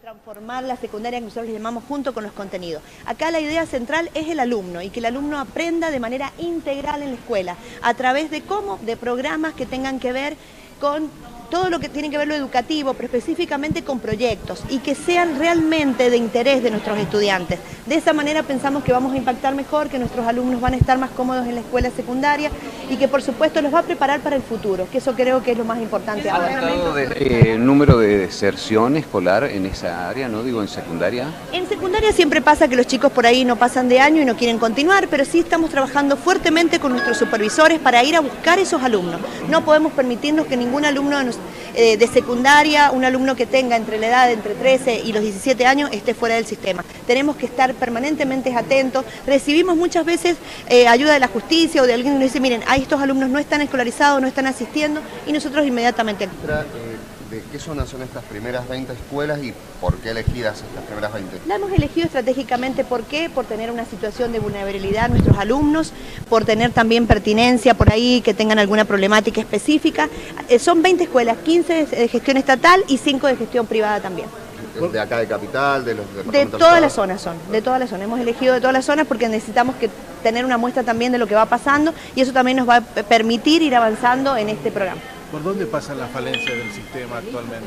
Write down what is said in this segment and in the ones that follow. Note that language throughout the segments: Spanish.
transformar la secundaria que nosotros le llamamos junto con los contenidos. Acá la idea central es el alumno y que el alumno aprenda de manera integral en la escuela, a través de de programas que tengan que ver con todo lo que tiene que ver lo educativo, pero específicamente con proyectos y que sean realmente de interés de nuestros estudiantes. De esa manera pensamos que vamos a impactar mejor, que nuestros alumnos van a estar más cómodos en la escuela secundaria y que por supuesto los va a preparar para el futuro, que eso creo que es lo más importante ahora. ¿Ha aumentado el número de deserción escolar en esa área, no digo en secundaria? En secundaria siempre pasa que los chicos por ahí no pasan de año y no quieren continuar, pero sí estamos trabajando fuertemente con nuestros supervisores para ir a buscar esos alumnos. No podemos permitirnos que ningún alumno de secundaria, un alumno que tenga entre la edad de entre 13 y los 17 años esté fuera del sistema. Tenemos que estar permanentemente atentos. Recibimos muchas veces ayuda de la justicia o de alguien que nos dice, miren, estos alumnos no están escolarizados, no están asistiendo, y nosotros inmediatamente... ¿De qué zona son estas primeras 20 escuelas y por qué elegidas estas primeras 20? La hemos elegido estratégicamente, ¿por qué? Por tener una situación de vulnerabilidad en nuestros alumnos, por tener también pertinencia por ahí, que tengan alguna problemática específica. Son 20 escuelas, 15 de gestión estatal y 5 de gestión privada también. ¿De acá de Capital, de los de todas las zonas son, de todas las zonas. Hemos elegido de todas las zonas porque necesitamos tener una muestra también de lo que va pasando y eso también nos va a permitir ir avanzando en este programa. ¿Por dónde pasan las falencias del sistema actualmente?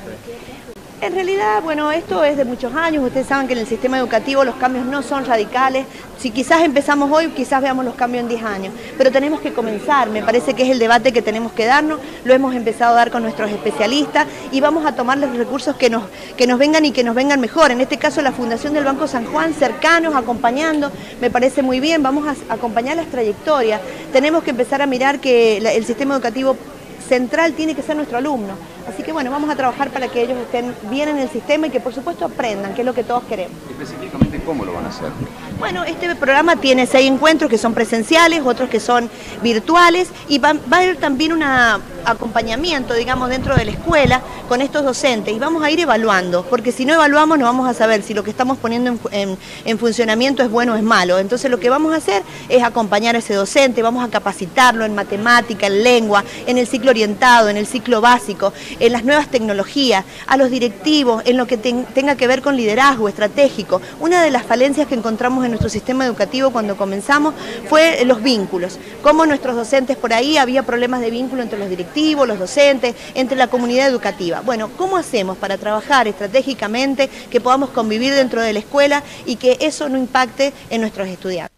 En realidad, bueno, esto es de muchos años. Ustedes saben que en el sistema educativo los cambios no son radicales. Si quizás empezamos hoy, quizás veamos los cambios en 10 años. Pero tenemos que comenzar. Me parece que es el debate que tenemos que darnos. Lo hemos empezado a dar con nuestros especialistas y vamos a tomar los recursos que nos vengan y que nos vengan mejor. En este caso, la Fundación del Banco San Juan, cercanos, acompañando. Me parece muy bien. Vamos a acompañar las trayectorias. Tenemos que empezar a mirar que el sistema educativo central tiene que ser nuestro alumno. Así que bueno, vamos a trabajar para que ellos estén bien en el sistema y que por supuesto aprendan, que es lo que todos queremos. Específicamente, ¿cómo lo van a hacer? Bueno, este programa tiene 6 encuentros que son presenciales, otros que son virtuales y va a haber también un acompañamiento, digamos, dentro de la escuela con estos docentes y vamos a ir evaluando, porque si no evaluamos no vamos a saber si lo que estamos poniendo en funcionamiento es bueno o es malo. Entonces lo que vamos a hacer es acompañar a ese docente, vamos a capacitarlo en matemática, en lengua, en el ciclo orientado, en el ciclo básico, en las nuevas tecnologías, a los directivos, en lo que tenga que ver con liderazgo estratégico. Una de las falencias que encontramos en nuestro sistema educativo cuando comenzamos fue los vínculos, cómo nuestros docentes por ahí había problemas de vínculo entre los directivos, los docentes, entre la comunidad educativa. Bueno, ¿cómo hacemos para trabajar estratégicamente, que podamos convivir dentro de la escuela y que eso no impacte en nuestros estudiantes?